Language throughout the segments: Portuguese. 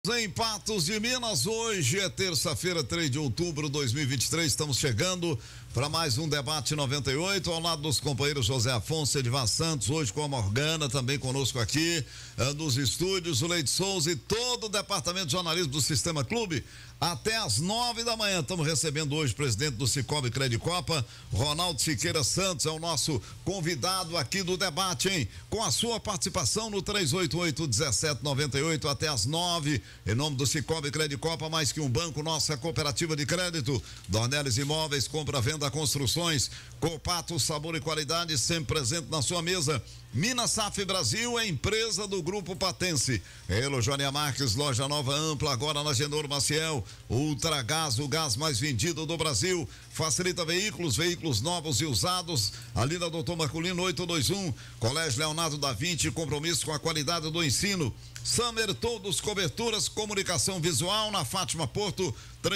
Em Patos de Minas, hoje é terça-feira, 3 de outubro de 2023, estamos chegando para mais um debate 98, ao lado dos companheiros José Afonso e Edivar Santos, hoje com a Morgana, também conosco aqui nos estúdios, o Leite Souza e todo o departamento de jornalismo do Sistema Clube, até às 9 da manhã. Estamos recebendo hoje o presidente do Cicobi Credicopa, Ronaldo Siqueira Santos, é o nosso convidado aqui do debate, hein? Com a sua participação no 388-1798 até às 9, em nome do Cicobi Credicopa, mais que um banco, nossa cooperativa de crédito, Dornelles Imóveis, compra, venda, construções, Copato, sabor e qualidade, sempre presente na sua mesa. Minas Saf Brasil é empresa do Grupo Patense. Elojônia Marques, loja nova ampla, agora na Genor Maciel. Ultragás, o gás mais vendido do Brasil. Facilita veículos novos e usados. Ali na Doutor Marculino 821. Colégio Leonardo da Vinci, compromisso com a qualidade do ensino. Summer Todos Coberturas, comunicação visual na Fátima Porto,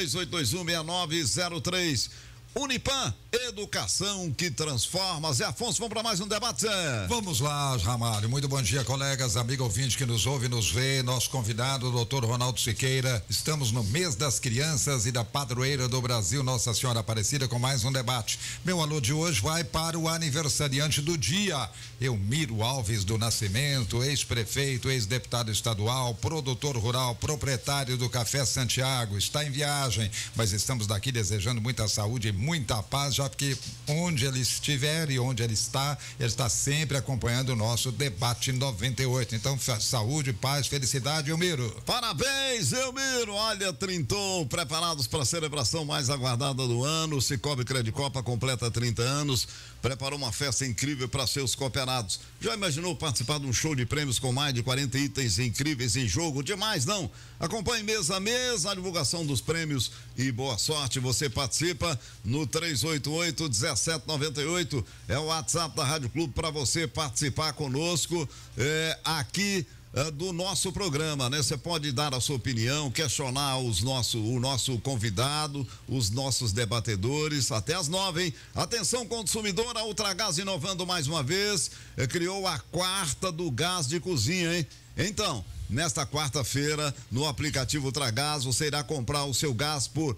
38216903. Unipam, educação que transforma. Zé Afonso, vamos para mais um debate, Zé. Vamos lá, Ramalho. Muito bom dia, colegas, amigo ouvinte que nos ouve e nos vê. Nosso convidado, o doutor Ronaldo Siqueira. Estamos no mês das crianças e da padroeira do Brasil, Nossa Senhora Aparecida, com mais um debate. Meu alô de hoje vai para o aniversariante do dia, Elmiro Alves do Nascimento, ex-prefeito, ex-deputado estadual, produtor rural, proprietário do Café Santiago. Está em viagem, mas estamos daqui desejando muita saúde e muita paz, já porque onde ele estiver e onde ele está sempre acompanhando o nosso debate 98. Então, saúde, paz, felicidade, Elmiro. Parabéns, Elmiro. Olha, trintou, preparados para a celebração mais aguardada do ano. O Cicobi Credicopa completa 30 anos, preparou uma festa incrível para seus cooperados. Já imaginou participar de um show de prêmios com mais de 40 itens incríveis em jogo? Demais, não? Acompanhe mês a mês a divulgação dos prêmios e boa sorte. Você participa no 388-1798, é o WhatsApp da Rádio Clube para você participar conosco aqui do nosso programa, né? Você pode dar a sua opinião, questionar o nosso convidado, os nossos debatedores, até às 9, hein? Atenção, consumidor, a Ultragás inovando mais uma vez, criou a quarta do gás de cozinha, hein? Então, nesta quarta-feira, no aplicativo Ultragás, você irá comprar o seu gás por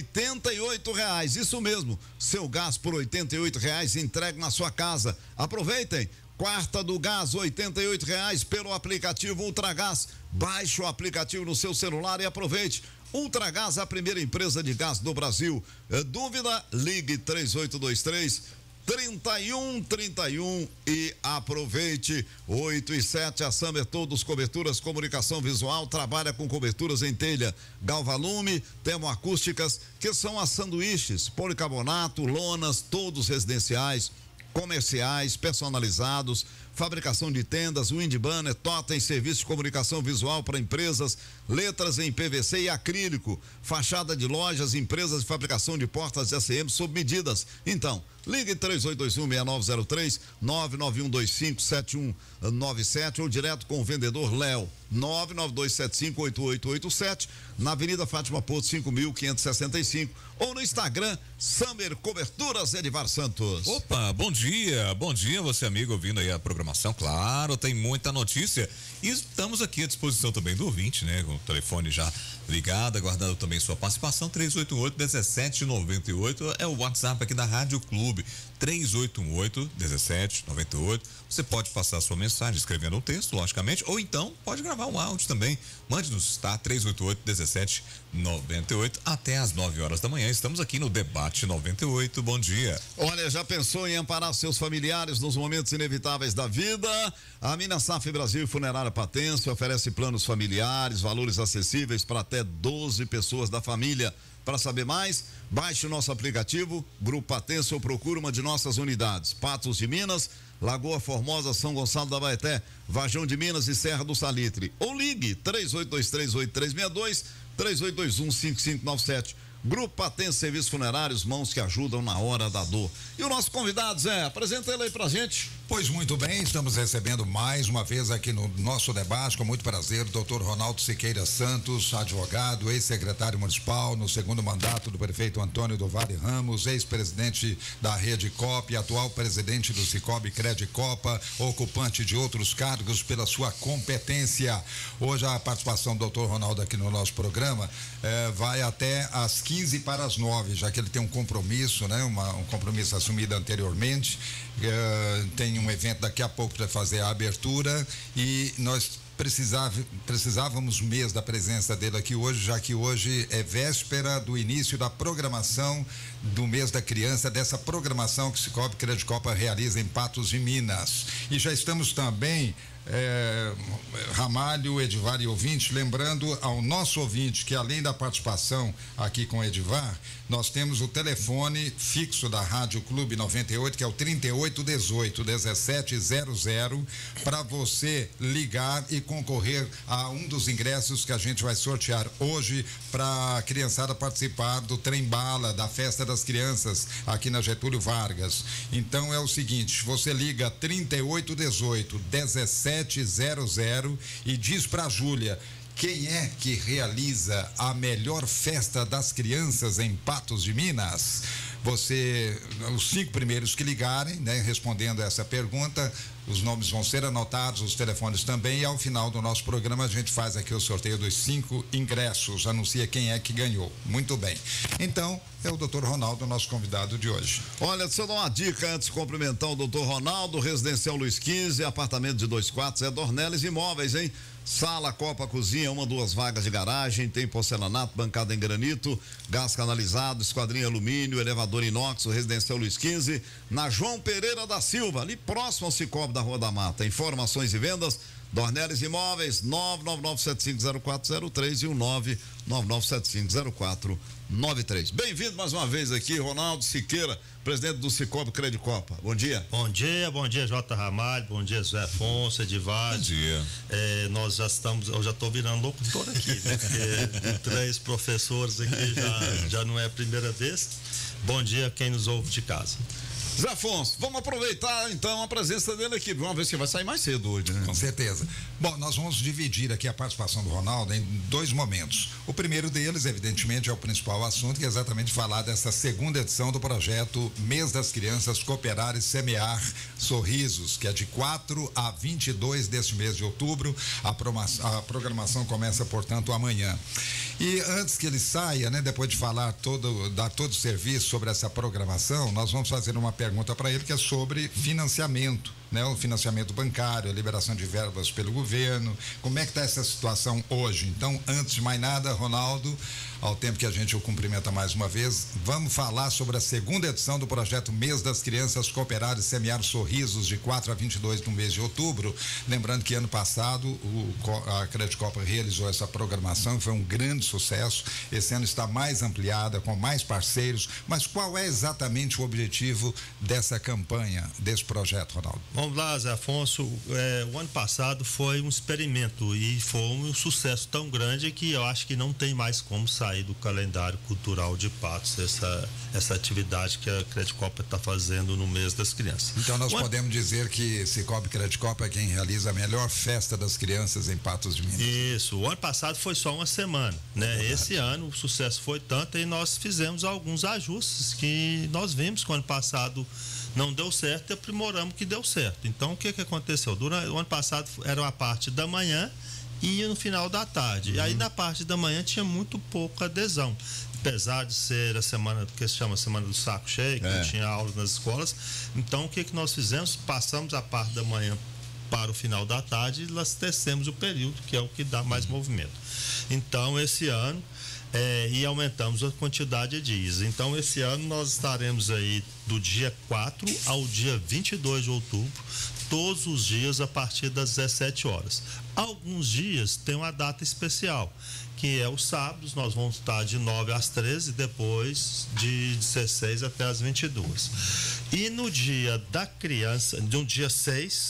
R$88, isso mesmo, seu gás por R$88 entregue na sua casa. Aproveitem, quarta do gás, R$88 pelo aplicativo Ultragás. Baixe o aplicativo no seu celular e aproveite. Ultragás, a primeira empresa de gás do Brasil. Dúvida? Ligue 3823-3131 e aproveite. 8 e 7, a Summer Todos Coberturas, comunicação visual, trabalha com coberturas em telha, galvalume, termoacústicas, que são as sanduíches, policarbonato, lonas, todos residenciais, comerciais, personalizados, fabricação de tendas, wind banner, totem, serviço de comunicação visual para empresas, letras em PVC e acrílico, fachada de lojas, empresas de fabricação de portas SM sob medidas. Então, ligue 3821-6903, 991257197 ou direto com o vendedor Léo, 992758887, na Avenida Fátima Porto, 5565, ou no Instagram, Summer Coberturas, Edivar Santos. Opa, bom dia você amigo ouvindo aí a programação, claro, tem muita notícia e estamos aqui à disposição também do ouvinte, né, com o telefone já ligado, aguardando também sua participação. 388-1798 é o WhatsApp aqui da Rádio Clube, 388-1798. Você pode passar a sua mensagem escrevendo um texto, logicamente, ou então pode gravar um áudio também. Mande-nos, tá? 388-1798 até às 9 horas da manhã. Estamos aqui no Debate 98. Bom dia. Olha, já pensou em amparar seus familiares nos momentos inevitáveis da vida? A Minas Saf Brasil e Funerária Patense oferece planos familiares, valores acessíveis para até 12 pessoas da família. Para saber mais, baixe o nosso aplicativo Grupo Patense ou procure uma de nossas unidades. Patos de Minas, Lagoa Formosa, São Gonçalo da Baeté, Varjão de Minas e Serra do Salitre. Ou ligue 3823-8362, 3821-5597. Grupo Patense Serviços Funerários, mãos que ajudam na hora da dor. E o nosso convidado, Zé, apresenta ele aí pra gente. Pois muito bem, estamos recebendo mais uma vez aqui no nosso debate, com muito prazer, o doutor Ronaldo Siqueira Santos, advogado, ex-secretário municipal, no segundo mandato do prefeito Antônio do Vale Ramos, ex-presidente da Rede Copa, atual presidente do Cicobi Credicopa, ocupante de outros cargos pela sua competência. Hoje a participação do doutor Ronaldo aqui no nosso programa vai até às 8:45, já que ele tem um compromisso, né? Um compromisso assumido anteriormente. Tem um evento daqui a pouco para fazer a abertura e nós precisávamos mesmo da presença dele aqui hoje, já que hoje é véspera do início da programação do mês da criança, dessa programação que o Cicobi Credicopa realiza em Patos de Minas. E já estamos também Ramalho, Edivar e ouvinte, lembrando ao nosso ouvinte que além da participação aqui com o Edivar, nós temos o telefone fixo da Rádio Clube 98, que é o 3818-1700, para você ligar e concorrer a um dos ingressos que a gente vai sortear hoje para a criançada participar do Trem Bala, da Festa das Crianças, aqui na Getúlio Vargas. Então é o seguinte, você liga 3818-1700 e diz para a Júlia quem é que realiza a melhor festa das crianças em Patos de Minas. Os 5 primeiros que ligarem, né, respondendo essa pergunta, os nomes vão ser anotados, os telefones também, e ao final do nosso programa a gente faz aqui o sorteio dos 5 ingressos, anuncia quem é que ganhou. Muito bem. Então, é o doutor Ronaldo, nosso convidado de hoje. Olha, deixa eu dar uma dica antes de cumprimentar o doutor Ronaldo, Residencial Luiz XV, apartamento de 2 quartos, é Dornelles Imóveis, hein? Sala, copa, cozinha, 1, 2 vagas de garagem, tem porcelanato, bancada em granito, gás canalizado, esquadrinha alumínio, elevador inox, o Residencial Luiz XV, na João Pereira da Silva, ali próximo ao Cicobi da Rua da Mata. Informações e vendas, Dornelles Imóveis, 999750403 e o 999750493. Bem-vindo mais uma vez aqui, Ronaldo Siqueira, presidente do Cicobi Credicopa. Bom dia. Bom dia, J. Ramalho, bom dia, José Afonso, Edivar. Bom dia. Nós já estamos, eu já estou virando locutor aqui, né? Porque 3 professores aqui já não é a primeira vez. Bom dia a quem nos ouve de casa. Zé Afonso, vamos aproveitar então a presença dele aqui, uma vez que vai sair mais cedo hoje, né? Com certeza. Bom, nós vamos dividir aqui a participação do Ronaldo em 2 momentos. O primeiro deles, evidentemente, é o principal assunto, que é exatamente falar dessa segunda edição do projeto Mês das Crianças Cooperar e Semear Sorrisos, que é de 4 a 22 deste mês de outubro. A programação começa, portanto, amanhã. E antes que ele saia, né, depois de falar dar todo o serviço sobre essa programação, nós vamos fazer uma pergunta para ele que é sobre financiamento, né? O financiamento bancário, a liberação de verbas pelo governo, como é que está essa situação hoje? Então, antes de mais nada, Ronaldo, ao tempo que a gente o cumprimenta mais uma vez, vamos falar sobre a segunda edição do projeto Mês das Crianças Cooperar e Semear Sorrisos, de 4 a 22 do mês de outubro. Lembrando que ano passado a Credicopa realizou essa programação, foi um grande sucesso. Esse ano está mais ampliada, com mais parceiros, mas qual é exatamente o objetivo dessa campanha, desse projeto, Ronaldo? Vamos lá, Zé Afonso, o ano passado foi um experimento e foi um sucesso tão grande que eu acho que não tem mais como sair do calendário cultural de Patos essa atividade que a Credicopa está fazendo no mês das crianças. Então nós podemos dizer que Cicobi Credicopa é quem realiza a melhor festa das crianças em Patos de Minas. Isso, o ano passado foi só uma semana, né? Esse ano o sucesso foi tanto e nós fizemos alguns ajustes que nós vimos que o ano passado não deu certo e aprimoramos que deu certo. Então o que aconteceu? Durante o ano passado era uma parte da manhã e no final da tarde. E aí na parte da manhã tinha muito pouca adesão. Apesar de ser a semana que se chama Semana do Saco Cheio, que tinha aulas nas escolas. Então o que nós fizemos? Passamos a parte da manhã para o final da tarde e abastecemos o período, que é o que dá mais movimento. Então esse ano e aumentamos a quantidade de dias. Então esse ano nós estaremos aí do dia 4 ao dia 22 de outubro, todos os dias a partir das 17 horas. Alguns dias tem uma data especial, que é os sábados, nós vamos estar de 9 às 13, depois de 16 até as 22. E no dia da criança, no dia 6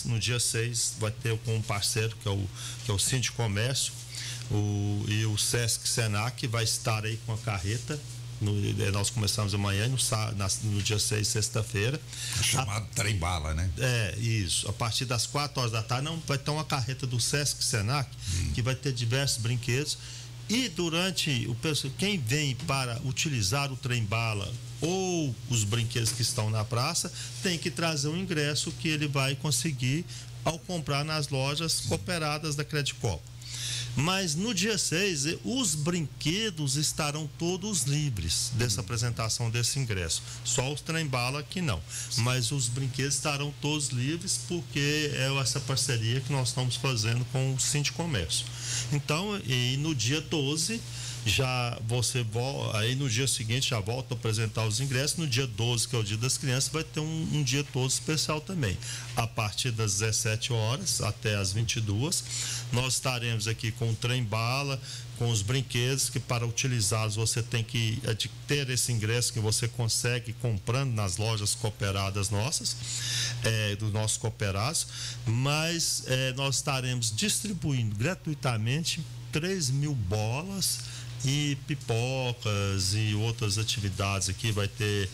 vai ter com um parceiro que é o Sindicomércio, e o Sesc Senac vai estar aí com a carreta Nós começamos amanhã e no dia 6, sexta-feira. Chamado trem-bala, né? Isso. A partir das 4 horas da tarde vai ter uma carreta do Sesc Senac, que vai ter diversos brinquedos. E durante quem vem para utilizar o trem-bala ou os brinquedos que estão na praça, tem que trazer um ingresso que ele vai conseguir ao comprar nas lojas cooperadas da Credicorp. Mas no dia 6, os brinquedos estarão todos livres dessa apresentação desse ingresso. Só os trem-bala que não. Mas os brinquedos estarão todos livres porque é essa parceria que nós estamos fazendo com o Sindicomércio. Então, e no dia 12, já você volta, aí no dia seguinte já volta a apresentar os ingressos. No dia 12, que é o Dia das Crianças, vai ter um dia todo especial também. A partir das 17 horas até as 22, nós estaremos aqui com o trem-bala, com os brinquedos, que para utilizá-los você tem que ter esse ingresso que você consegue comprando nas lojas cooperadas nossas, dos nossos cooperados, mas nós estaremos distribuindo gratuitamente 3.000 bolas e pipocas e outras atividades aqui. Vai ter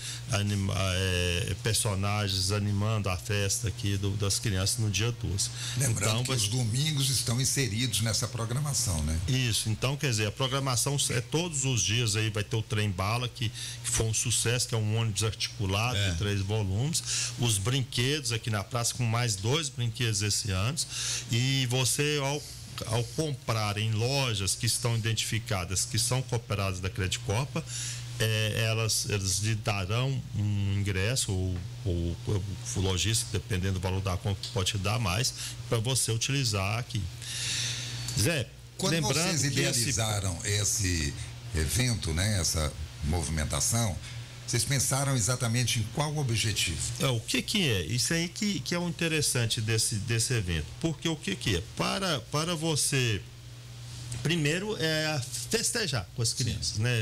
personagens animando a festa aqui das crianças no dia 12. Lembrando então, que os domingos estão inseridos nessa programação, né? Isso, então quer dizer, a programação é todos os dias. Aí vai ter o trem-bala, que foi um sucesso, que é um ônibus articulado de 3 volumes, os brinquedos aqui na praça, com mais 2 brinquedos esse ano, e você ao comprar em lojas que estão identificadas, que são cooperadas da Credicorp, elas lhe darão um ingresso, ou o lojista, dependendo do valor da compra, pode te dar mais, para você utilizar aqui. Zé, quando vocês idealizaram esse evento, né, essa movimentação, vocês pensaram exatamente em qual objetivo? O que é? Isso aí que é o interessante desse evento. Porque o que é? Para você, primeiro, festejar com as crianças, né?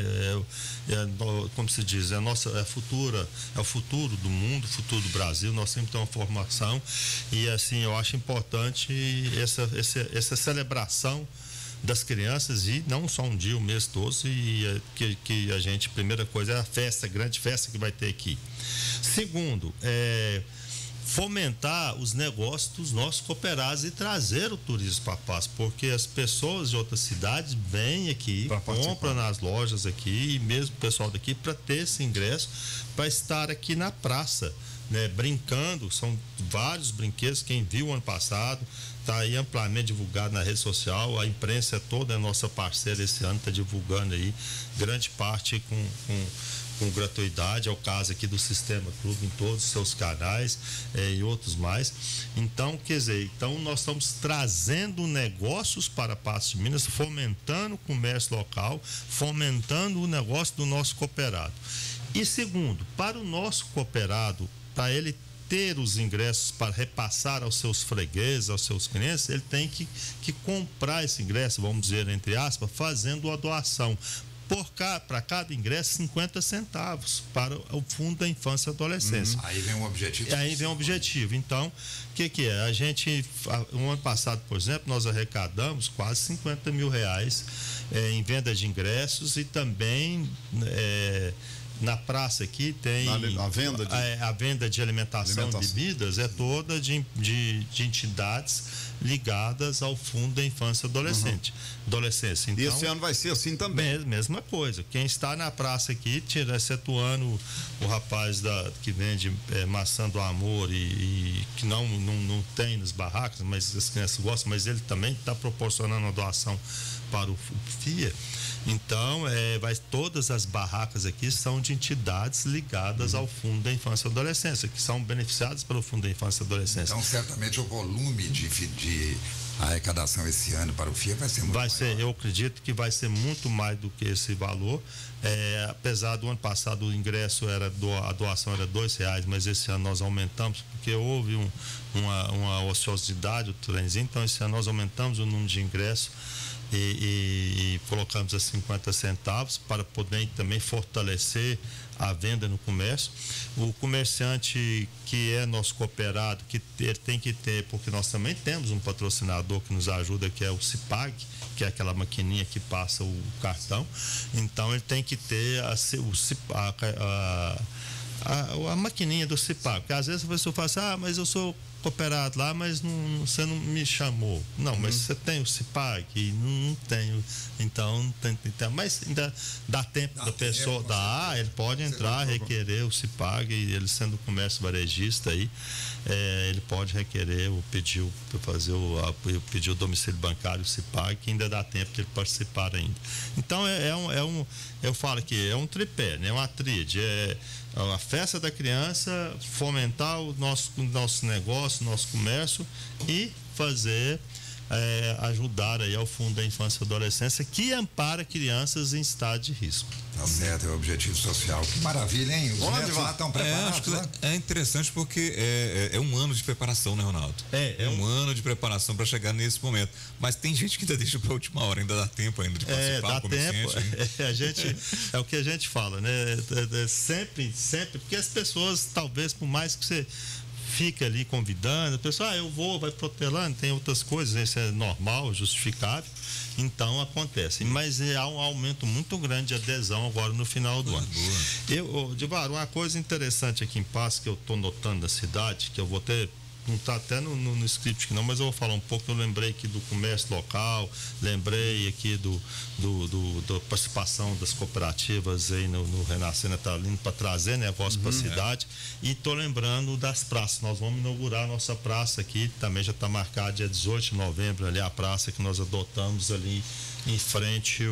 Como se diz, é o futuro do mundo, o futuro do Brasil. Nós sempre temos uma formação e, assim, eu acho importante essa celebração das crianças, e não só um dia, o mês todo, e que a gente, primeira coisa, é a festa, a grande festa que vai ter aqui. Segundo, fomentar os negócios dos nossos cooperados e trazer o turismo para Passo, porque as pessoas de outras cidades vêm aqui, compram nas lojas aqui, e mesmo o pessoal daqui, para ter esse ingresso, para estar aqui na praça, né, brincando. São vários brinquedos. Quem viu ano passado, está aí amplamente divulgado na rede social. A imprensa toda é nossa parceira esse ano, está divulgando aí, grande parte com gratuidade. É o caso aqui do Sistema Clube, em todos os seus canais, e outros mais. Então, quer dizer, nós estamos trazendo negócios para Paços de Minas, fomentando o comércio local, fomentando o negócio do nosso cooperado. E segundo, para o nosso cooperado, para ele ter os ingressos para repassar aos seus fregueses, aos seus clientes, ele tem que comprar esse ingresso, vamos dizer, entre aspas, fazendo a doação. Para cada ingresso, 50 centavos para o Fundo da Infância e Adolescência. Aí vem um objetivo. Aí vem um objetivo. Então, o que é? A gente, no ano passado, por exemplo, nós arrecadamos quase 50 mil reais em venda de ingressos, e também na praça aqui tem a venda de alimentação e bebidas, é toda de entidades ligadas ao Fundo da Infância e Adolescência. Então, e esse ano vai ser assim também? Mesma coisa. Quem está na praça aqui, excetuando o rapaz que vende maçã do amor e que não tem nas barracas, mas as crianças gostam, mas ele também está proporcionando a doação para o FIA. Então, todas as barracas aqui são de entidades ligadas ao Fundo da Infância e Adolescência, que são beneficiadas pelo Fundo da Infância e Adolescência. Então, certamente o volume de arrecadação esse ano para o FIA vai ser muito maior. Eu acredito que vai ser muito mais do que esse valor. Apesar do ano passado o ingresso a doação era R$2, mas esse ano nós aumentamos, porque houve uma ociosidade, o trenzinho. Então, esse ano nós aumentamos o número de ingressos e colocamos a 50 centavos para poder também fortalecer a venda no comércio. O comerciante que é nosso cooperado, que ele tem que ter, porque nós também temos um patrocinador que nos ajuda, que é o Cipag, que é aquela maquininha que passa o cartão. Então ele tem que ter a maquininha do Cipag, porque às vezes a pessoa fala assim, mas eu sou cooperado lá, mas você não me chamou. Não, mas você tem o Cipag? Não tenho. Então, não tem, mas ainda dá tempo da pessoa. Ele pode entrar, requerer o Cipag, e ele sendo comércio varejista aí, ele pode requerer pedir o domicílio bancário, o Cipag, que ainda dá tempo de ele participar ainda. Então, eu falo que é um tripé, né? Uma tríade. A festa da criança, fomentar o nosso negócio, nosso comércio e fazer, ajudar aí ao Fundo da Infância e Adolescência, que ampara crianças em estado de risco. Tá certo, é o objetivo social. Que maravilha, hein? Os netos lá estão preparados, né? É interessante porque é um ano de preparação, né, Ronaldo? É um ano de preparação para chegar nesse momento. Mas tem gente que ainda deixa para a última hora, ainda dá tempo ainda de participar. Dá tempo. É o que a gente fala, né? Sempre, porque as pessoas, talvez, por mais que você fica ali convidando, a pessoa, eu vou, vai protelando, tem outras coisas, isso é normal, justificável, então acontece. Mas há um aumento muito grande de adesão agora no final do ano. Divar, uma coisa interessante aqui em Passo que eu estou notando da cidade, que eu vou ter, não está até no script aqui não, mas eu vou falar um pouco. Eu lembrei aqui do comércio local, lembrei aqui da participação das cooperativas aí no Renascer Natalino para trazer negócio para a cidade, e estou lembrando das praças. Nós vamos inaugurar a nossa praça aqui, também já está marcado dia 18 de novembro, ali a praça que nós adotamos ali em frente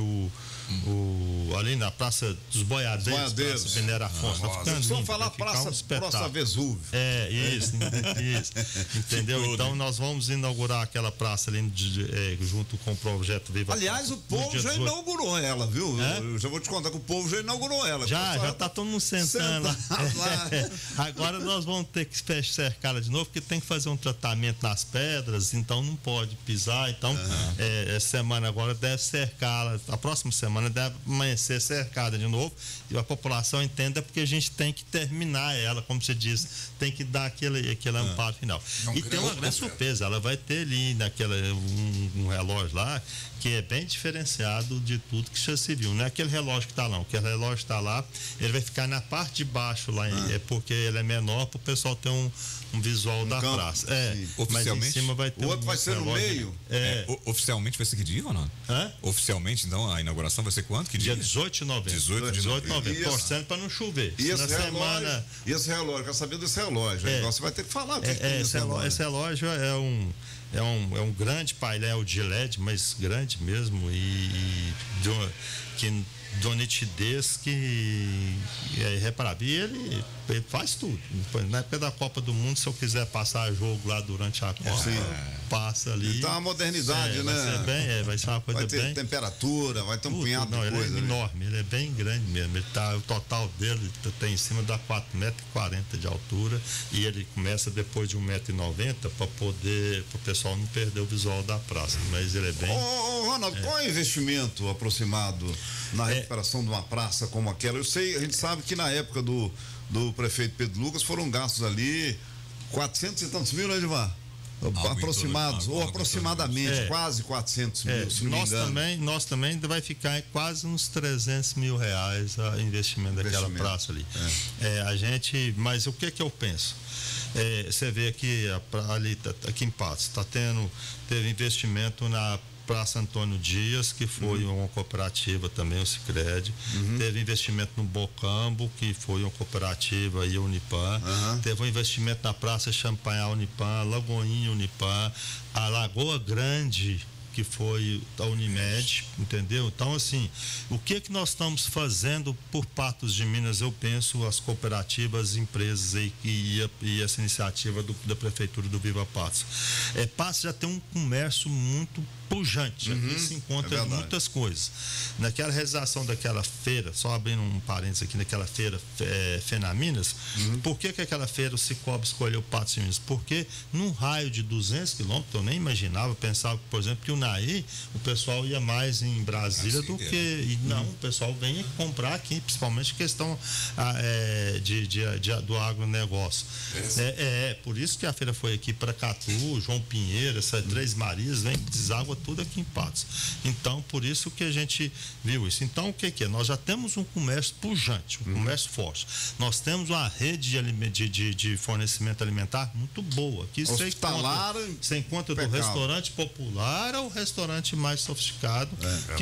ali na Praça dos Boiadeiros, Praça Venera Afonso. Vamos falar Praça Vesúvio. Isso. Entendeu? Então nós vamos inaugurar aquela praça ali junto com o projeto Viva. Aliás, o povo já inaugurou ela, viu? Eu já vou te contar que o povo já inaugurou ela. Já tá todo mundo sentando lá. Agora nós vamos ter que cercar ela de novo, porque tem que fazer um tratamento nas pedras, então não pode pisar. Então, essa semana agora deve cercá-la. A próxima semana deve amanhecer cercada de novo, e a população entenda, porque a gente tem que terminar ela, como você diz, tem que dar aquele amparo final. E tem uma grande surpresa, ela vai ter ali um relógio lá que é bem diferenciado de tudo que já se viu. Não é aquele relógio que está lá, aquele relógio que está lá, ele vai ficar na parte de baixo lá, porque ele é menor, para o pessoal ter um visual da praça. Oficialmente? Mas em cima vai ter o outro vai ser no meio? Oficialmente vai ser que dia, Ronaldo? Oficialmente, então, a inauguração vai ser quanto? Que dia? Dia 18 de novembro. 18 de novembro. Torcendo para não chover. E esse relógio, quero saber desse relógio. Você vai ter que falar o que tem nesse relógio. Esse relógio é um grande painel de LED, mas grande mesmo, e de uma nitidez que é irreparável. E ele faz tudo. Na época da Copa do Mundo, se eu quiser passar jogo lá durante a Copa, passa ali. Então a modernidade, né? Vai ser uma coisa bem. Vai ter temperatura, vai ter um punhado de coisa. Ele é enorme, ele é bem grande mesmo. O total dele tem em cima da 4,40 metros de altura, e ele começa depois de 1,90 m para o pessoal não perder o visual da praça. Mas ele é bem. Ronaldo, qual é o investimento aproximado na recuperação de uma praça como aquela? A gente sabe que na época do prefeito Pedro Lucas foram gastos ali 400 e tantos mil, né, Edmar? Aproximadamente, quase 400 mil, se não me engano. Nós também vai ficar em quase uns 300 mil reais o investimento daquela praça ali. Mas o que eu penso? Você vê aqui, aqui em Patos, teve investimento na Praça Antônio Dias, que foi uma cooperativa também, o Sicredi. Teve investimento no Bocambo, que foi uma cooperativa e a Unipam. Teve um investimento na Praça Champanhar Unipam, Lagoinha Unipam, a Lagoa Grande, que foi a Unimed, entendeu? Então, assim, o que nós estamos fazendo por Patos de Minas, eu penso, as cooperativas, empresas aí, e essa iniciativa da Prefeitura do Viva Patos. Patos já tem um comércio muito pujante. Aqui se encontra muitas coisas. Naquela realização daquela feira, só abrindo um parênteses aqui, naquela feira Fenaminas, por que aquela feira o Cicobi escolheu Patos de Minas? Porque num raio de 200 quilômetros, eu nem imaginava, pensava, por exemplo, que o Naí, o pessoal ia mais em Brasília do que... E não, o pessoal vem comprar aqui, principalmente questão do agronegócio. Por isso que a feira foi aqui para Catu, João Pinheiro, essas Três Marias, vem deságua tudo aqui em Patos. Então, por isso que a gente viu isso. Então, o que é? Nós já temos um comércio pujante, um comércio forte. Nós temos uma rede de fornecimento alimentar muito boa. Aqui você encontra do restaurante popular ao restaurante mais sofisticado, que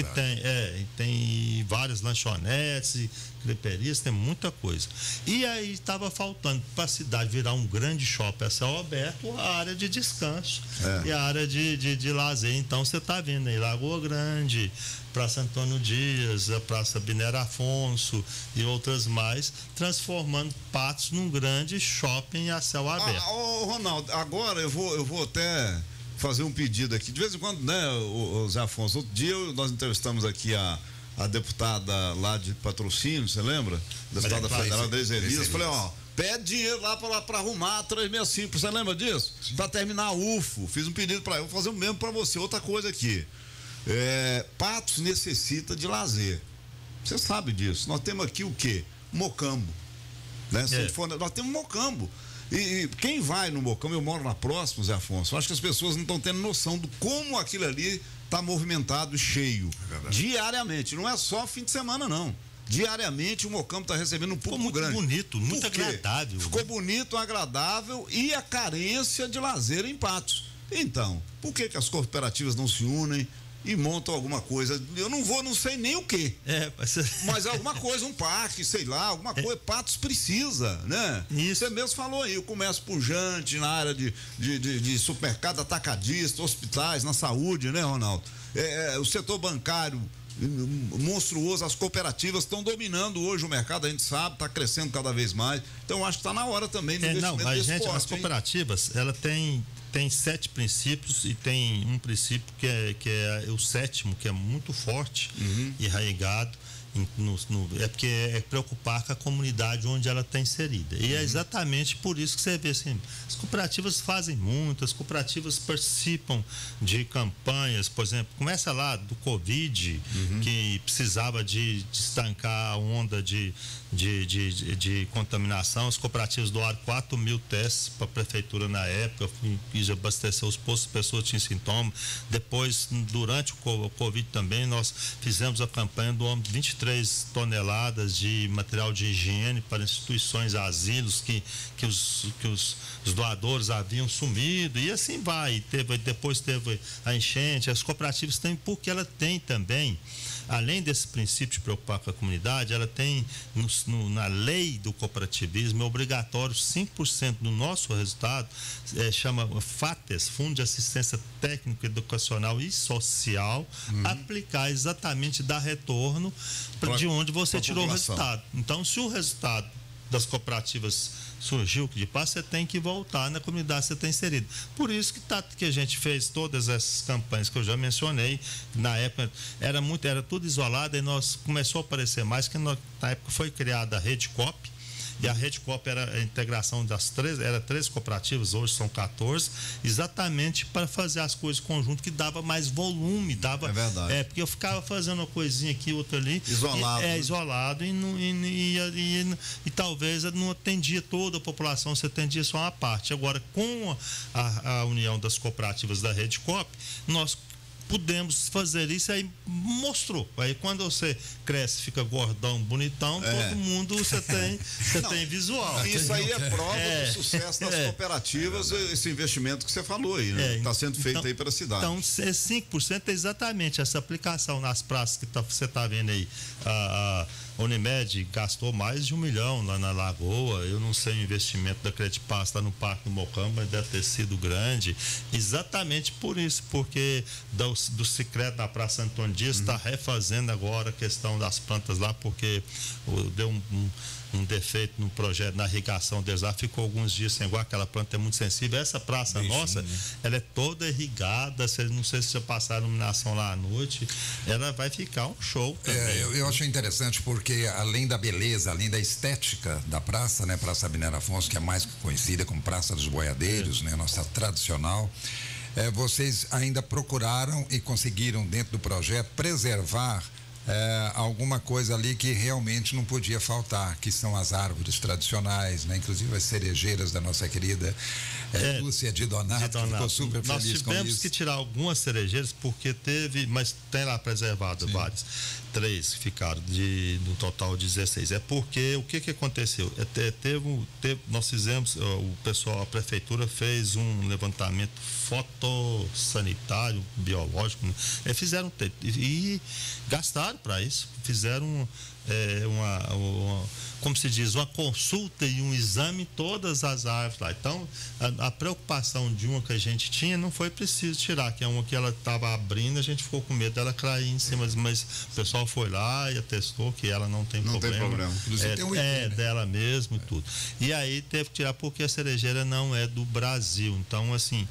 tem várias lanchonetes, creperias, tem muita coisa. E aí estava faltando para a cidade virar um grande shopping a céu aberto, a área de descanso e a área de lazer. Então você está vendo aí Lagoa Grande, Praça Antônio Dias, a Praça Binera Afonso e outras mais, transformando Patos num grande shopping a céu aberto. Ronaldo, agora eu vou até fazer um pedido aqui. De vez em quando, né, o Zé Afonso, outro dia nós entrevistamos aqui a deputada lá de Patrocínio, você lembra? Deputada federal, Deise Elias. Falei, pede dinheiro lá para arrumar a 365, você lembra disso? Para terminar a UFO. Fiz um pedido para ela, vou fazer o mesmo para você. Outra coisa aqui, Patos necessita de lazer. Você sabe disso. Nós temos aqui o quê? Mocambo. Né? Nós temos Mocambo. E quem vai no Mocambo, eu moro na próxima, Zé Afonso, acho que as pessoas não estão tendo noção do como aquilo ali está movimentado e cheio. Diariamente, não é só fim de semana, não. Diariamente o Mocambo está recebendo um público grande. Ficou muito bonito, muito agradável. Ficou bonito, agradável e a carência de lazer em Patos. Então, por que as cooperativas não se unem e montam alguma coisa? Eu não sei nem o quê. Mas alguma coisa, um parque, sei lá, alguma coisa. Patos precisa, né? Isso. Você mesmo falou aí, o comércio pujante na área de supermercado, atacadista, hospitais, na saúde, né, Ronaldo? O setor bancário monstruoso, as cooperativas estão dominando hoje o mercado, a gente sabe, está crescendo cada vez mais. Então, acho que está na hora também do investimento desse esporte, as cooperativas, ela tem 7 princípios e tem um princípio que é o 7º, que é muito forte e arraigado. É porque é preocupar com a comunidade onde ela está inserida. E é exatamente por isso que você vê assim, as cooperativas fazem muito, as cooperativas participam de campanhas, por exemplo, começa lá do Covid, que precisava de estancar a onda de contaminação. As cooperativas doaram 4.000 testes para a prefeitura na época, quis abastecer os postos, as pessoas tinham sintomas. Depois, durante o Covid também, nós fizemos a campanha do 23 toneladas de material de higiene para instituições, asilos que os doadores haviam sumido, e assim vai. Depois teve a enchente. As cooperativas têm, porque ela tem também, além desse princípio de preocupar com a comunidade, ela tem na lei do cooperativismo, é obrigatório 5% do nosso resultado, chama FATES, Fundo de Assistência Técnica, Educacional e Social, aplicar exatamente, dar retorno de onde você tirou o resultado. Então, se o resultado das cooperativas surgiu de paz, você tem que voltar na comunidade que você está inserido. Por isso que a gente fez todas essas campanhas que eu já mencionei. Na época era tudo isolado, e começou a aparecer mais, que na época foi criada a Rede Coop. E a Rede Coop era a integração das 13 cooperativas, hoje são 14, exatamente para fazer as coisas conjunto, que dava mais volume, dava. É verdade. Porque eu ficava fazendo uma coisinha aqui, outra ali. Isolado. Isolado e talvez não atendia toda a população, você atendia só uma parte. Agora, com a união das cooperativas da Rede Coop, nós pudemos fazer isso, aí mostrou. Aí quando você cresce, fica gordão, bonitão, todo mundo você tem visual. Isso aí é prova do sucesso das cooperativas, esse investimento que você falou aí, né? Está sendo feito aí pela cidade. Então, 5% é exatamente essa aplicação nas praças que você está vendo aí. A Unimed gastou mais de 1 milhão lá na Lagoa. Eu não sei o investimento da Credpass lá no Parque do Mocamba, mas deve ter sido grande. Exatamente por isso, porque do Sicredi na Praça Antônio Dias está refazendo agora a questão das plantas lá, porque deu um defeito no projeto, na irrigação deles lá, ficou alguns dias sem água, aquela planta é muito sensível. Essa praça nossa, ela é toda irrigada, não sei se já passaram iluminação lá à noite, ela vai ficar um show também. Eu acho interessante porque além da beleza, além da estética da praça, né, Praça Abner Afonso, que é mais conhecida como Praça dos Boiadeiros, né, nossa tradicional, vocês ainda procuraram e conseguiram dentro do projeto preservar alguma coisa ali que realmente não podia faltar, que são as árvores tradicionais, né? Inclusive as cerejeiras da nossa querida Lúcia de Donato, que ficou super feliz com isso. Nós tivemos que tirar algumas cerejeiras porque mas tem lá preservado várias. 3 que ficaram no total 16. É porque o que aconteceu? Nós fizemos, a prefeitura fez um levantamento fotossanitário, biológico, né? Fizeram e gastaram para isso, fizeram como se diz, uma consulta e um exame em todas as árvores lá. Então, a preocupação de uma que a gente tinha, não foi preciso tirar, que é uma que ela estava abrindo, a gente ficou com medo dela cair em cima, mas o pessoal foi lá e atestou que ela não tem problema. Dela mesmo e tudo. E aí teve que tirar porque a cerejeira não é do Brasil. Então, assim,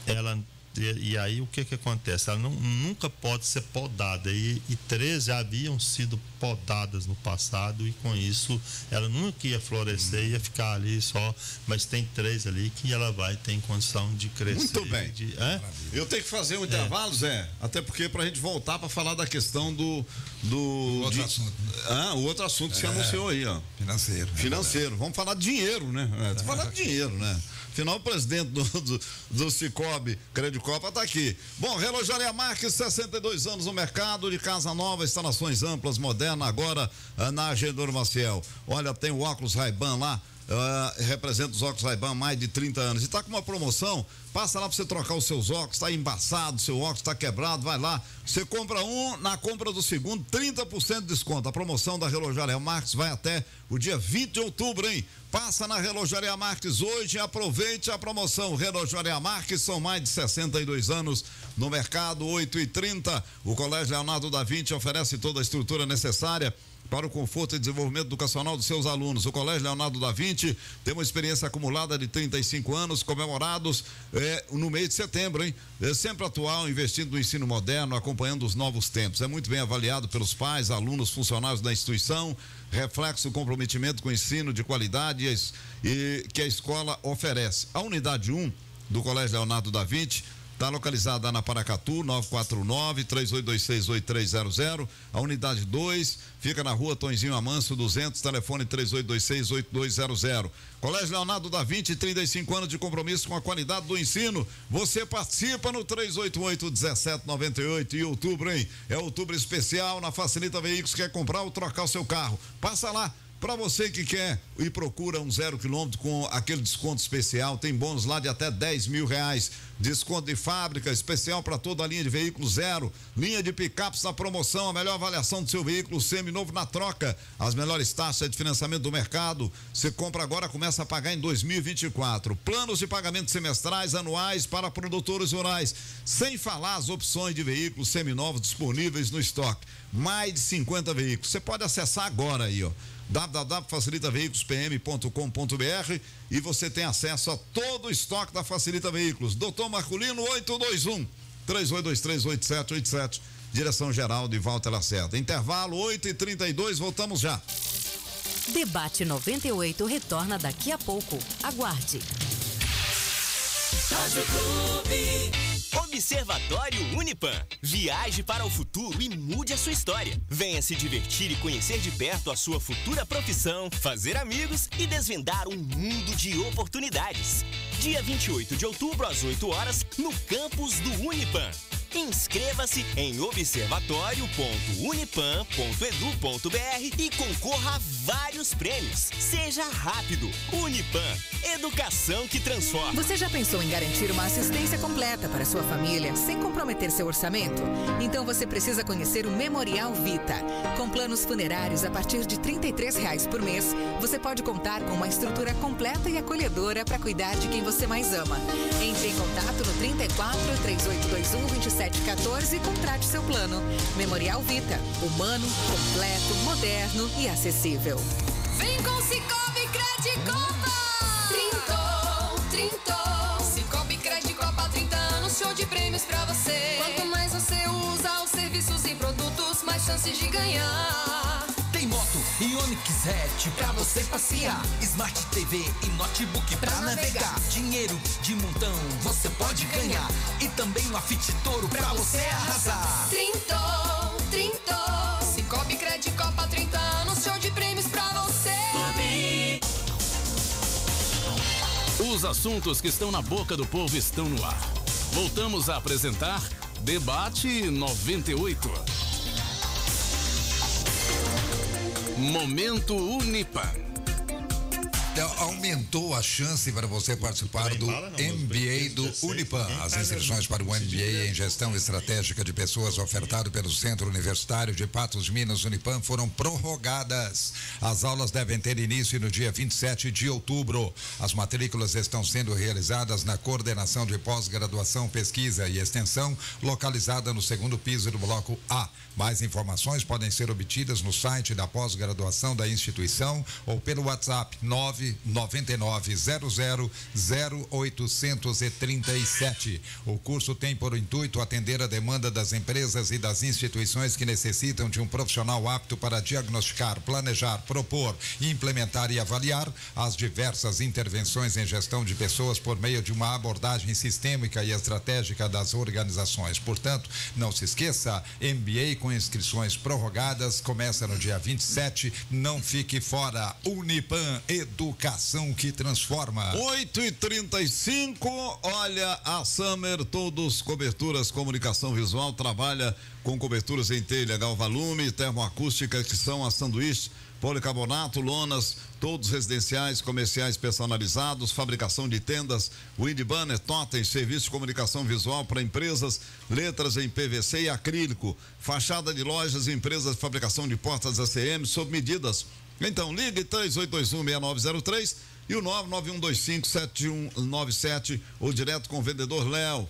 e aí o que acontece? Ela nunca pode ser podada e 13 haviam sido podadas no passado e com isso ela nunca ia florescer, ia ficar ali só, mas tem 3 ali que ela vai ter condição de crescer. Muito bem. Eu tenho que fazer um intervalo, Zé, até porque pra gente voltar para falar da questão do outro assunto. O outro assunto que você anunciou aí, ó. Financeiro. Vamos falar de dinheiro, né? Vamos falar de dinheiro, né? Afinal, o presidente do Cicobi Credicopa está aqui. Bom, Relojaria Marques, 62 anos no mercado, de casa nova, instalações amplas, modernas, agora na Agenor Maciel. Olha, tem o óculos Ray-Ban lá, representa os óculos Ray-Ban há mais de 30 anos. E está com uma promoção, passa lá para você trocar os seus óculos, está embaçado, seu óculos está quebrado, vai lá. Você compra um, na compra do segundo, 30% de desconto. A promoção da Relojaria Marques vai até o dia 20 de outubro, hein? Passa na Relojaria Marques hoje e aproveite a promoção. Relojaria Marques, são mais de 62 anos no mercado, 8h30. O Colégio Leonardo da Vinci oferece toda a estrutura necessária para o conforto e desenvolvimento educacional dos seus alunos. O Colégio Leonardo da Vinci tem uma experiência acumulada de 35 anos, comemorados no mês de setembro, hein? Sempre atual, investindo no ensino moderno, acompanhando os novos tempos. É muito bem avaliado pelos pais, alunos, funcionários da instituição, reflexo do comprometimento com o ensino de qualidade que a escola oferece. A unidade 1 do Colégio Leonardo da Vinci está localizada na Paracatu, 949-3826-8300. A unidade 2 fica na rua Tonzinho Amanso, 200, telefone 3826-8200. Colégio Leonardo da Vinci, 35 anos de compromisso com a qualidade do ensino. Você participa no 388-1798 em outubro, hein? É outubro especial na Facilita Veículos. Quer comprar ou trocar o seu carro? Passa lá. Para você que quer e procura um 0 km com aquele desconto especial, tem bônus lá de até R$10.000. Desconto de fábrica, especial para toda a linha de veículos zero. Linha de picapes na promoção, a melhor avaliação do seu veículo seminovo na troca. As melhores taxas de financiamento do mercado. Você compra agora, começa a pagar em 2024. Planos de pagamento semestrais, anuais para produtores rurais. Sem falar as opções de veículos seminovos disponíveis no estoque. Mais de 50 veículos. Você pode acessar agora aí, ó. www.facilitaveículospm.com.br e você tem acesso a todo o estoque da Facilita Veículos. Doutor Marculino, 821-3823-8787, direção geral de Walter Lacerda. Intervalo 8h32, voltamos já. Debate 98 retorna daqui a pouco. Aguarde. Rádio Clube. Observatório Unipan. Viaje para o futuro e mude a sua história. Venha se divertir e conhecer de perto a sua futura profissão, fazer amigos e desvendar um mundo de oportunidades. Dia 28 de outubro, às 8 horas, no campus do Unipan. Inscreva-se em observatório.unipan.edu.br e concorra a vários prêmios. Seja rápido. Unipan, educação que transforma. Você já pensou em garantir uma assistência completa para sua família sem comprometer seu orçamento? Então você precisa conhecer o Memorial Vita. Com planos funerários a partir de R$ 33 por mês, você pode contar com uma estrutura completa e acolhedora para cuidar de quem você mais ama. Entre em contato no 34 3821 2714 e contrate seu plano. Memorial Vita, humano, completo, moderno e acessível. Vem com Cicobi Credicopa! Trintou! Cicobi Credicopa, 30 anos, show de prêmios pra você. Quanto mais você usa os serviços e produtos, mais chances de ganhar. Tem moto e Onix Hatch pra você passear, Smart TV e notebook pra navegar. Dinheiro de montão você pode ganhar e também uma Fit Toro pra você arrasar. Trintou! Cicobi Credicopa, 30 anos, show de prêmios pra você. Os assuntos que estão na boca do povo estão no ar. Voltamos a apresentar Debate 98. Momento Unipan. Aumentou a chance para você participar do MBA do Unipan. As inscrições para o MBA em Gestão Estratégica de Pessoas ofertado pelo Centro Universitário de Patos de Minas Unipan foram prorrogadas. As aulas devem ter início no dia 27 de outubro. As matrículas estão sendo realizadas na Coordenação de Pós-Graduação, Pesquisa e Extensão, localizada no segundo piso do Bloco A. Mais informações podem ser obtidas no site da pós-graduação da instituição ou pelo WhatsApp 999000837. O curso tem por intuito atender a demanda das empresas e das instituições que necessitam de um profissional apto para diagnosticar, planejar, propor, implementar e avaliar as diversas intervenções em gestão de pessoas por meio de uma abordagem sistêmica e estratégica das organizações. Portanto, não se esqueça, MBA com inscrições prorrogadas começa no dia 27. Não fique fora. Unipan, educação que transforma. 8h35, olha, a Summer, todos coberturas, comunicação visual, trabalha com coberturas em telha, galvalume, termoacústica, que são as sanduíches, policarbonato, lonas, todos residenciais, comerciais personalizados, fabricação de tendas, wind banner, totem, serviço de comunicação visual para empresas, letras em PVC e acrílico, fachada de lojas e empresas de fabricação de portas ACM sob medidas. Então, ligue 3821-6903 e o 99125-7197 ou direto com o vendedor Léo,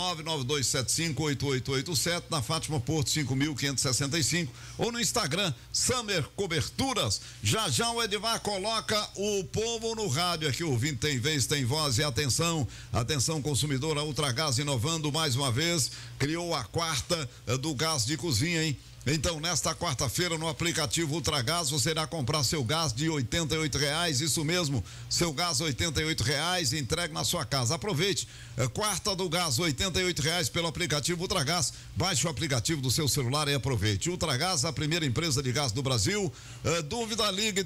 99275-8887 na Fátima Porto 5565 ou no Instagram Summer Coberturas. Já o Edivar coloca o povo no rádio aqui, o ouvinte tem vez, tem voz e atenção consumidor, a Ultragás inovando mais uma vez, criou a quarta do gás de cozinha, hein? Então, nesta quarta-feira, no aplicativo Ultragás, você irá comprar seu gás de R$88, isso mesmo, seu gás R$88, entregue na sua casa. Aproveite, quarta do gás, R$88 pelo aplicativo Ultragás. Baixe o aplicativo do seu celular e aproveite. Ultragás, a primeira empresa de gás do Brasil. Dúvida, ligue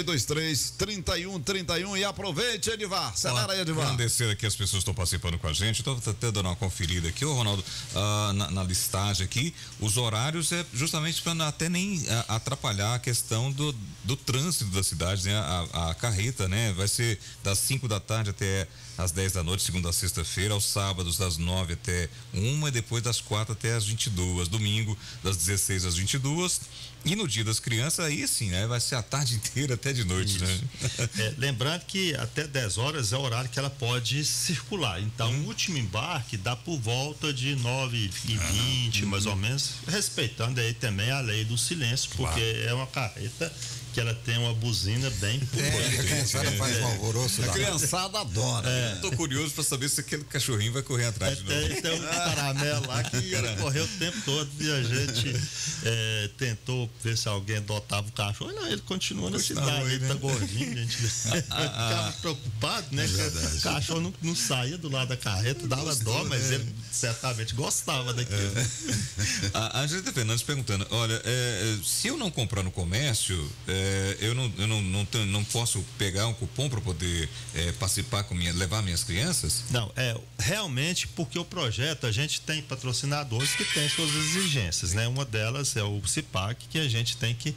3823-3131 e aproveite, Edivar. Acelera aí, Edivar. Agradecer aqui as pessoas que estão participando com a gente. Estou até dando uma conferida aqui, Ronaldo, na listagem aqui, os horários é justamente para até nem atrapalhar a questão do trânsito da cidade, né? A carreta, né? Vai ser das 5 da tarde até às 10 da noite, segunda a sexta-feira, aos sábados das 9 até 1 e depois das 4 até às 22, domingo das 16 às 22. E no dia das crianças, aí sim, né? Vai ser a tarde inteira até de noite, né? Lembrando que até 10 horas é o horário que ela pode circular. Então, o último embarque dá por volta de 9h20, mais ou menos, respeitando aí também a lei do silêncio, porque é uma carreta que ela tem uma buzina bem a criançada faz um alvoroço. A criançada adora. Tô curioso para saber se aquele cachorrinho vai correr atrás de novo. Tem um caramelo lá que ele correu o tempo todo e a gente tentou ver se alguém adotava o cachorro. Não, ele continua na cidade, ele tá gordinho, a gente ficava preocupado, né? O cachorro não saía do lado da carreta, dava dó, mas ele certamente gostava daquilo. A Angelita Fernandes perguntando, olha, se eu não comprar no comércio, eu não posso pegar um cupom para poder participar levar minhas crianças? Não, realmente porque o projeto, a gente tem patrocinadores que têm suas exigências, né? Uma delas é o CIPAC, que a gente tem que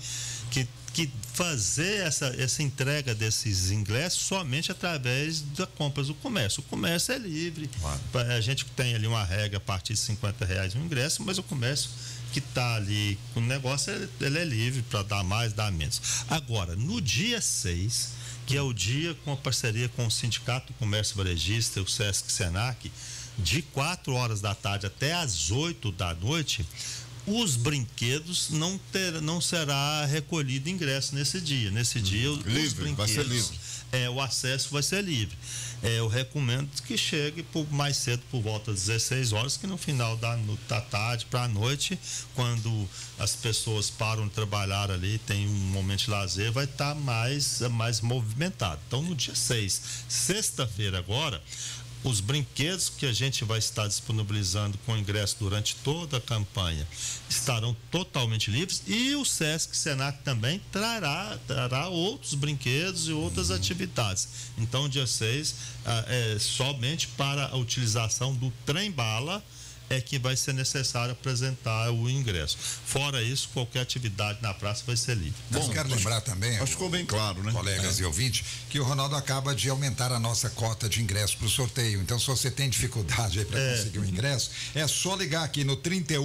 fazer essa entrega desses ingressos somente através da compras do comércio. O comércio é livre, claro. A gente tem ali uma regra a partir de R$50 o ingresso, mas o comércio que está ali com o negócio, ele é livre para dar mais, dar menos. Agora, no dia 6, que é o dia com a parceria com o Sindicato do Comércio Varejista, o Sesc Senac, de 4 horas da tarde até às 8 da noite, os brinquedos não será recolhido ingresso nesse dia. Nesse dia, os brinquedos, vai ser livre. O acesso vai ser livre. Eu recomendo que chegue mais cedo, por volta das 16 horas, que no final da tarde para a noite, quando as pessoas param de trabalhar ali, tem um momento de lazer, vai estar mais movimentado. Então, no dia 6, sexta-feira agora, os brinquedos que a gente vai estar disponibilizando com ingresso durante toda a campanha estarão totalmente livres, e o Sesc Senac também trará outros brinquedos e outras atividades. Então, dia 6 é somente para a utilização do trem-bala é que vai ser necessário apresentar o ingresso. Fora isso, qualquer atividade na praça vai ser livre. Bom, quero lembrar também, acho que ficou bem claro, né? Colegas e ouvintes, que o Ronaldo acaba de aumentar a nossa cota de ingresso para o sorteio. Então, se você tem dificuldade aí para conseguir o ingresso, é só ligar aqui no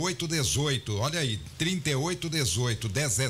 3818, olha aí, 3818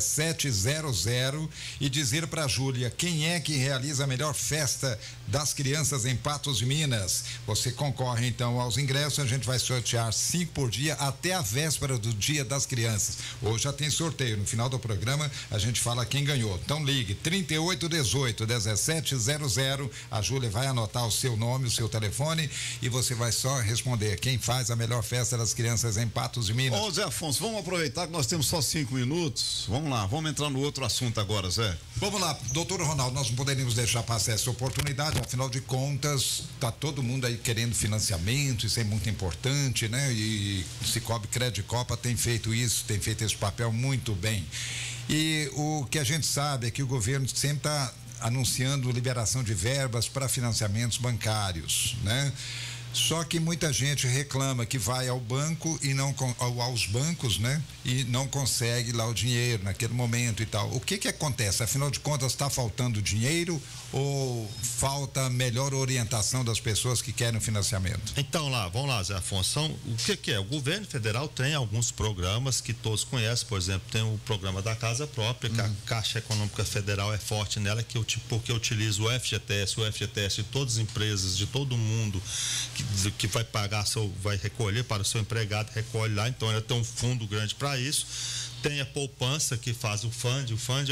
1700 e dizer para a Júlia quem é que realiza a melhor festa das crianças em Patos de Minas. Você concorre então aos ingressos, a gente vai sortear 5 por dia até a véspera do Dia das Crianças. Hoje já tem sorteio, no final do programa a gente fala quem ganhou. Então ligue 3818 1700, a Júlia vai anotar o seu nome, o seu telefone, e você vai só responder quem faz a melhor festa das crianças em Patos de Minas. Ô Zé Afonso, vamos aproveitar que nós temos só 5 minutos, vamos lá, vamos entrar no outro assunto agora, Zé. Vamos lá, doutor Ronaldo, nós não poderíamos deixar passar essa oportunidade, afinal de contas, tá todo mundo aí querendo financiamento, isso é muito importante, né? E o Cicobi Crédito Copa tem feito isso, tem feito esse papel muito bem. E o que a gente sabe é que o governo sempre está anunciando liberação de verbas para financiamentos bancários, né? Só que muita gente reclama que vai ao banco e aos bancos, né? E não consegue lá o dinheiro naquele momento e tal. O que acontece? Afinal de contas, está faltando dinheiro ou falta melhor orientação das pessoas que querem o financiamento? Então vamos lá, Zé Afonso. O que é? O governo federal tem alguns programas que todos conhecem, por exemplo, tem o programa da Casa Própria, que a Caixa Econômica Federal é forte nela, porque utiliza o FGTS de todas as empresas, de todo mundo que vai pagar, vai recolher para o seu empregado, recolhe lá, então ela tem um fundo grande para isso. Tem a poupança que faz o FUND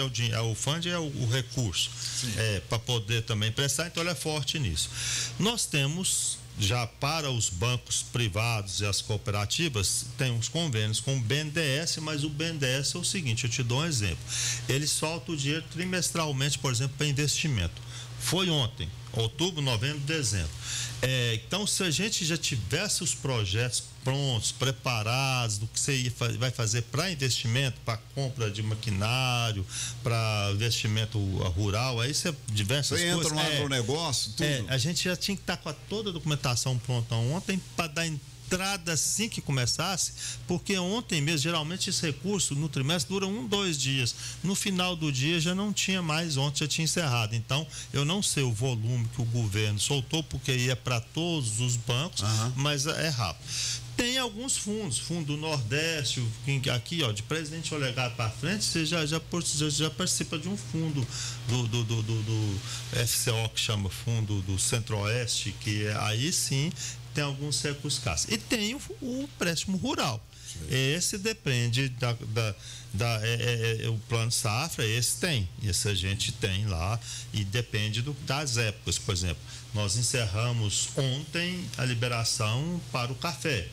é o recurso para poder também prestar, então ela é forte nisso. Nós temos já para os bancos privados e as cooperativas, tem uns convênios com o BNDES, mas o BNDES é o seguinte, eu te dou um exemplo, ele solta o dinheiro trimestralmente, por exemplo, para investimento. Foi ontem, outubro, novembro, dezembro. Então, se a gente já tivesse os projetos prontos, preparados, do que você vai fazer para investimento, para compra de maquinário, para investimento rural, aí você diversas coisas. Você entra no agronegócio, tudo. A gente já tinha que estar com toda a documentação pronta ontem para dar entrada assim que começasse, porque ontem mesmo, geralmente esse recurso no trimestre dura 2 dias. No final do dia já não tinha mais, ontem já tinha encerrado. Então, eu não sei o volume que o governo soltou, porque ia para todos os bancos, mas é rápido. Tem alguns fundos, Fundo Nordeste, aqui, de Presidente Olegário para frente, você já participa de um fundo do FCO, que chama Fundo do Centro-Oeste, que aí sim tem alguns recursos escassos. E tem o empréstimo rural. Sim. Esse depende o plano safra, esse tem. Esse a gente tem lá e depende das épocas. Por exemplo, nós encerramos ontem a liberação para o café.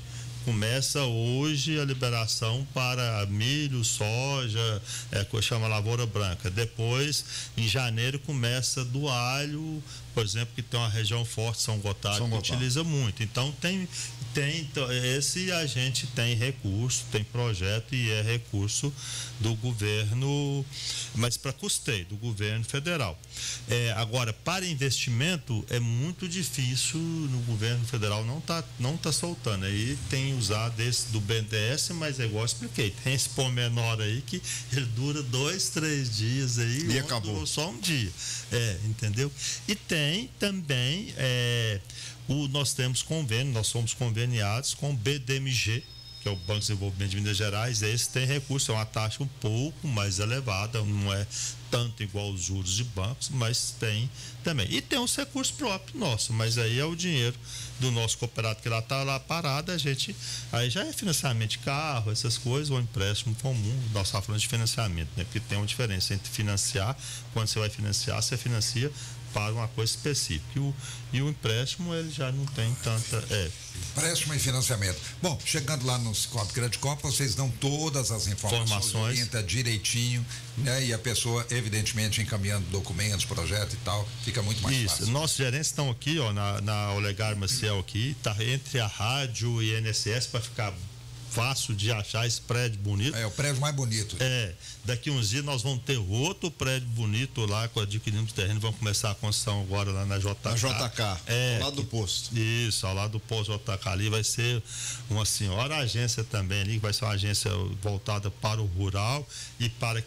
Começa hoje a liberação para milho, soja, que chama lavoura branca. Depois, em janeiro, começa do alho, por exemplo, que tem uma região forte, São Gotardo, que utiliza muito. Então, esse a gente tem recurso, tem projeto e é recurso do governo, mas para custeio, do governo federal. Agora, para investimento, é muito difícil, no governo federal não tá soltando. Aí tem usado esse do BNDES, mas é igual eu expliquei, tem esse pormenor aí que ele dura 2, 3 dias aí, e acabou. Durou só um dia. Entendeu? E tem também, nós temos convênio, nós somos conveniados com o BDMG, que é o Banco de Desenvolvimento de Minas Gerais. Esse tem recurso, é uma taxa um pouco mais elevada, não é tanto igual os juros de bancos, mas tem também. E tem os recursos próprios nossos, mas aí é o dinheiro do nosso cooperado que lá está lá parado, aí já é financiamento de carro, essas coisas, ou empréstimo comum. Nós estamos falando de financiamento, né? Porque tem uma diferença entre financiar, quando você vai financiar, você financia para uma coisa específica. E o empréstimo, ele já não tem tanta... Empréstimo e financiamento. Bom, chegando lá no Cicobi Crédito Coop, vocês dão todas as informações, orienta direitinho, né? E a pessoa, evidentemente, encaminhando documentos, projeto e tal, fica muito mais fácil. Isso, nossos gerentes estão aqui, na Olegário Maciel aqui, tá entre a rádio e a INSS para ficar fácil de achar esse prédio bonito. É o prédio mais bonito. Daqui uns dias nós vamos ter outro prédio bonito lá, adquirindo terreno, vamos começar a construção agora lá na JK. Na JK, ao lado do posto. Isso, ao lado do posto JK ali vai ser uma senhora agência também ali, que vai ser uma agência voltada para o rural e para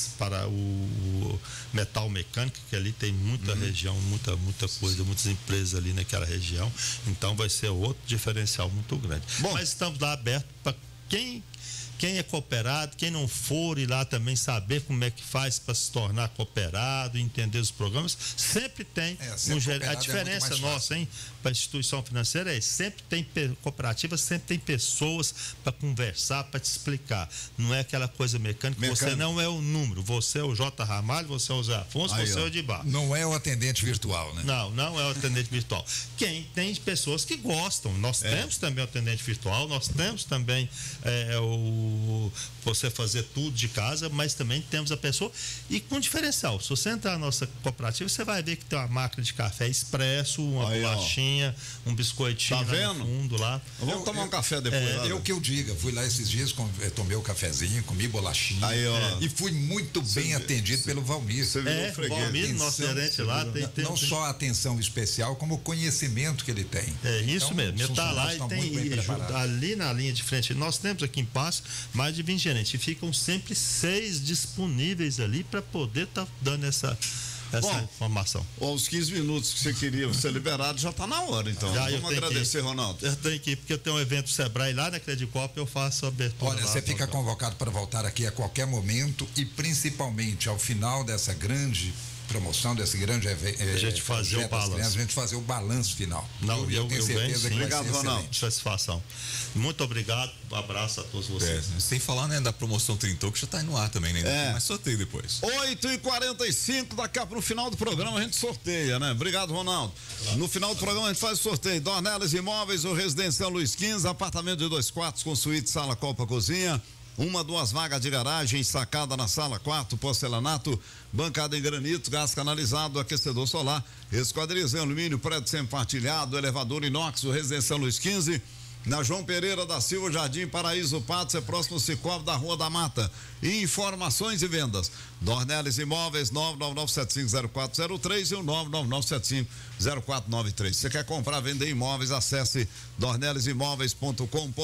o metal mecânico, que ali tem muita região, muita coisa, muitas empresas ali naquela região. Então vai ser outro diferencial muito grande. Bom, mas estamos lá abertos para quem é cooperado, quem não for ir lá também saber como é que faz para se tornar cooperado, entender os programas, sempre tem a diferença nossa, hein, para a instituição financeira sempre tem cooperativa, sempre tem pessoas para conversar, para te explicar. Não é aquela coisa mecânica. Você não é o número, você é o J. Ramalho, você é o Zé Afonso, você é o Edbar. Não é o atendente virtual, né? Não é o atendente virtual. Tem pessoas que gostam. Nós temos também o atendente virtual, nós temos também você fazer tudo de casa, mas também temos a pessoa e com diferencial. Se você entrar na nossa cooperativa, você vai ver que tem uma máquina de café expresso, uma bolachinha, um biscoitinho lá no fundo lá. Vamos tomar um café depois. Eu que eu diga, fui lá esses dias, tomei o cafezinho, comi bolachinha e fui muito bem atendido pelo Valmir. Você virou freguês. Valmir, nosso gerente lá, tem não só a atenção especial, como o conhecimento que ele tem. Isso mesmo. Ele está lá e tem ali na linha de frente. Nós temos aqui em Passo mais de 20 gerentes e ficam sempre 6 disponíveis ali para poder estar dando essa informação. Os 15 minutos que você queria ser liberado já está na hora, então. Vamos agradecer, Ronaldo. Eu tenho que ir, porque eu tenho um evento Sebrae lá na Credicop, eu faço a abertura. Olha, você fica convocado para voltar aqui a qualquer momento e principalmente ao final dessa grande promoção, desse grande evento. A gente fazer o balanço. A gente fazer o balanço final. Eu tenho certeza que obrigado, Ronaldo. Satisfação. Muito obrigado, um abraço a todos vocês. Sem falar, né, da promoção Trintou, que já está no ar também, né? Mas sorteio depois. 8h45, daqui a pouco no final do programa a gente sorteia, né? Obrigado, Ronaldo. No final do programa a gente faz o sorteio. Dornelis Imóveis, o Residencial Luiz XV, apartamento de 2 quartos com suíte, sala, copa, cozinha. 2 vagas de garagem, sacada na sala, quarto, porcelanato, bancada em granito, gás canalizado, aquecedor solar, esquadrias em alumínio, prédio sempre partilhado, elevador inox, o Residencial Luiz XV, na João Pereira da Silva, Jardim Paraíso Patos, é próximo ao Cicobi da Rua da Mata. Informações e vendas. Dornelis Imóveis, 999750403 e o 999750493. Você quer comprar, vender imóveis, acesse dornelisimóveis.com.br.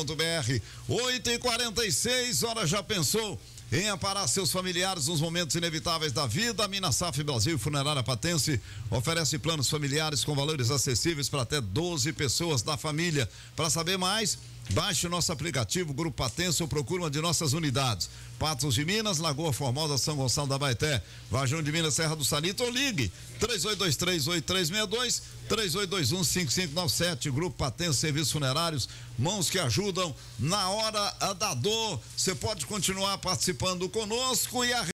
8h46, hora já pensou em amparar seus familiares nos momentos inevitáveis da vida? A Minasaf Brasil Funerária Patense oferece planos familiares com valores acessíveis para até 12 pessoas da família. Para saber mais, baixe o nosso aplicativo Grupo Patense ou procure uma de nossas unidades. Patos de Minas, Lagoa Formosa, São Gonçalo da Baeté, Varjão de Minas, Serra do Salito, ou ligue 3823-8362, 3821-5597. Grupo Patense Serviços Funerários, mãos que ajudam na hora da dor. Você pode continuar participando conosco e a